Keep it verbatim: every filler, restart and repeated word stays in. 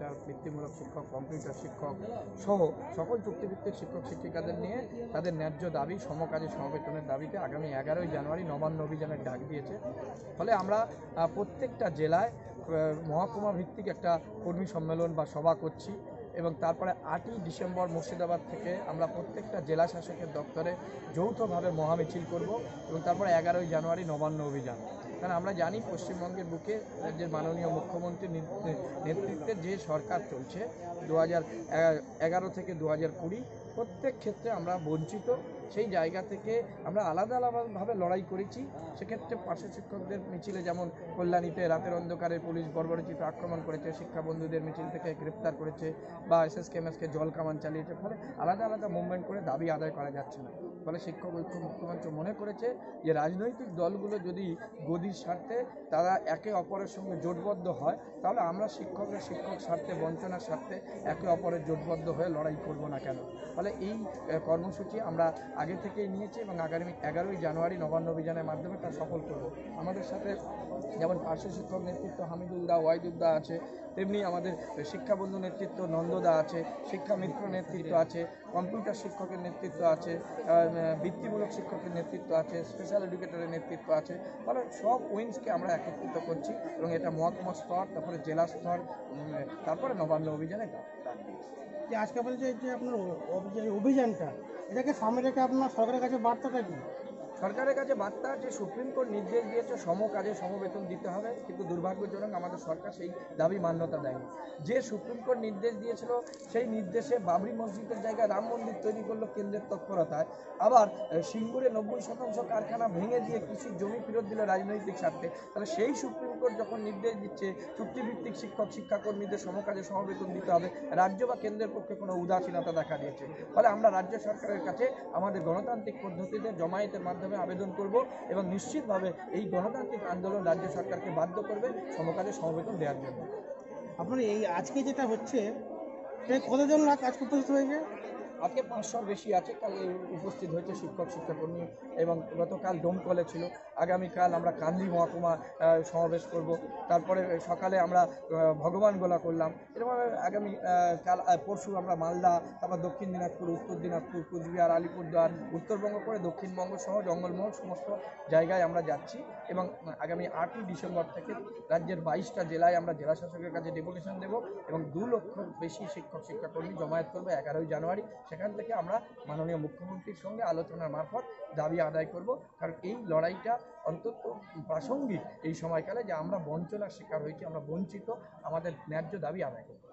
Master, বৃত্তিমূলক শিক্ষক, computer শিক্ষক সহ সকল চুক্তিভিত্তিক শিক্ষক শিক্ষিকাদের নিয়ে তাদের ন্যায্য দাবি সমকাজে সমবেতনের দাবিতে আগামী এগারোই জানুয়ারি নবান্ন অভিযানের ডাক দিয়েছে। ফলে আমরা প্রত্যেকটা জেলায় মহকুমা ভিত্তিক একটা কর্মী সম্মেলন বা সভা করছি এবং তারপরে আটই ডিসেম্বর মুর্শিদাবাদ থেকে আমরা প্রত্যেকটা জেলা শাসকের দপ্তরে যৌথভাবে মহামিছিল করব এবং তারপরে এগারোই জানুয়ারি নবান্ন অভিযান। কারণ আমরা জানি পশ্চিমবঙ্গের বুকে রাজ্যের মাননীয় মুখ্যমন্ত্রীর নেতৃত্বে যে সরকার চলছে দু হাজার এগারো থেকে দু হাজার কুড়ি প্রত্যেক ক্ষেত্রে আমরা বঞ্চিত। সেই জায়গা থেকে আমরা আলাদা আলাদাভাবে লড়াই করেছি। সেক্ষেত্রে পার্শ্ব শিক্ষকদের মিছিলে যেমন কল্যাণীতে রাতের অন্ধকারে পুলিশ বর্বরোচিত আক্রমণ করেছে, শিক্ষা বন্ধুদের মিছিল থেকে গ্রেপ্তার করেছে বা এস এস কে এম এসকে জল কামান চালিয়েছে। ফলে আলাদা আলাদা মুভমেন্ট করে দাবি আদায় করা যাচ্ছে না। ফলে শিক্ষক ঐক্য মুখ্যমন্ত্রী মনে করেছে যে রাজনৈতিক দলগুলো যদি গদির স্বার্থে তারা একে অপরের সঙ্গে জোটবদ্ধ হয় তাহলে আমরা শিক্ষকের শিক্ষক স্বার্থে বঞ্চনার স্বার্থে একে অপরের জোটবদ্ধ হয়ে লড়াই করব না কেন। ফলে এই কর্মসূচি আমরা আগে থেকেই নিয়েছি এবং আগামী এগারোই জানুয়ারি নবান্ন অভিযানের মাধ্যমে তা সফল করব। আমাদের সাথে যেমন পার্শ্ব শিক্ষক নেতৃত্ব হামিদুল্লাহ ওয়াইদুদ্দা আছে, তেমনি আমাদের শিক্ষাবন্ধু নেতৃত্ব নন্দদা আছে, শিক্ষা মিত্র নেতৃত্ব আছে, কম্পিউটার শিক্ষকের নেতৃত্ব আছে, বৃত্তিমূলক শিক্ষকের নেতৃত্ব আছে, স্পেশাল এডুকেটরের নেতৃত্ব আছে। ফলে সব উইংসকে আমরা একত্রিত করছি এবং এটা মহকুমা স্তর, তারপরে জেলা স্তর, তারপরে নবান্ন অভিযানে ডাক দিয়েছি। যে আজকে বলছে যে আপনার অভিযানটা এটাকে সামনে রেখে আপনার সরকারের কাছে বার্তাটা কি? সরকারের কাছে বার্তা যে সুপ্রিম কোর্ট নির্দেশ দিয়েছে সম কাজে সমবেতন দিতে হবে, কিন্তু দুর্ভাগ্যজনক আমাদের সরকার সেই দাবি মান্যতা দেয়নি। যে সুপ্রিম কোর্ট নির্দেশ দিয়েছিল সেই নির্দেশে বাবরি মসজিদের জায়গায় রাম মন্দির তৈরি করলো কেন্দ্রের তৎপরতায়, আবার সিঙ্গুরে নব্বই শতাংশ কারখানা ভেঙে দিয়ে কৃষির জমি ফেরত দিল রাজনৈতিক স্বার্থে। তাহলে সেই সুপ্রিম কোর্ট যখন নির্দেশ দিচ্ছে চুক্তিভিত্তিক শিক্ষক শিক্ষাকর্মীদের সমকাজে সমবেতন দিতে হবে, রাজ্য বা কেন্দ্রের পক্ষে কোনো উদাসীনতা দেখা দিয়েছে। ফলে আমরা রাজ্য সরকারের কাছে আমাদের গণতান্ত্রিক পদ্ধতিতে জমায়েতের মাধ্যমে আবেদন করব এবং নিশ্চিতভাবে এই গণতান্ত্রিক আন্দোলন রাজ্য সরকারকে বাধ্য করবে সমকাজে সমবেতন দেওয়ার জন্য। আপনার এই আজকে যেটা হচ্ছে কতজন কাজ করতে হয়েছে? আজকে পাঁচশোর বেশি আছে, কাল উপস্থিত হয়েছে শিক্ষক শিক্ষাকর্মী এবং গতকাল ডোমকলে ছিল। আগামীকাল আমরা কান্দি মহকুমা সমাবেশ করব, তারপরে সকালে আমরা ভগবান গোলা করলাম। এরকম আগামী কাল পরশু আমরা মালদা, তারপর দক্ষিণ দিনাজপুর, উত্তর দিনাজপুর, কুচবিহার, আলিপুরদুয়ার, উত্তরবঙ্গ করে দক্ষিণবঙ্গ সহ জঙ্গলমহল সমস্ত জায়গায় আমরা যাচ্ছি এবং আগামী আটই ডিসেম্বর থেকে রাজ্যের বাইশটা জেলায় আমরা জেলা শাসকের কাছে ডেপুটেশন দেব এবং দু লক্ষর বেশি শিক্ষক শিক্ষাকর্মী জমায়েত করবে এগারোই জানুয়ারি। সেখান থেকে আমরা মাননীয় মুখ্যমন্ত্রীর সঙ্গে আলোচনার মারফত দাবি আদায় করব। কারণ এই লড়াইটা অন্তত প্রাসঙ্গিক এই সময়কালে যে আমরা বঞ্চনার শিকার হয়েছি, আমরা বঞ্চিত, আমাদের ন্যায্য দাবি আদায় করব।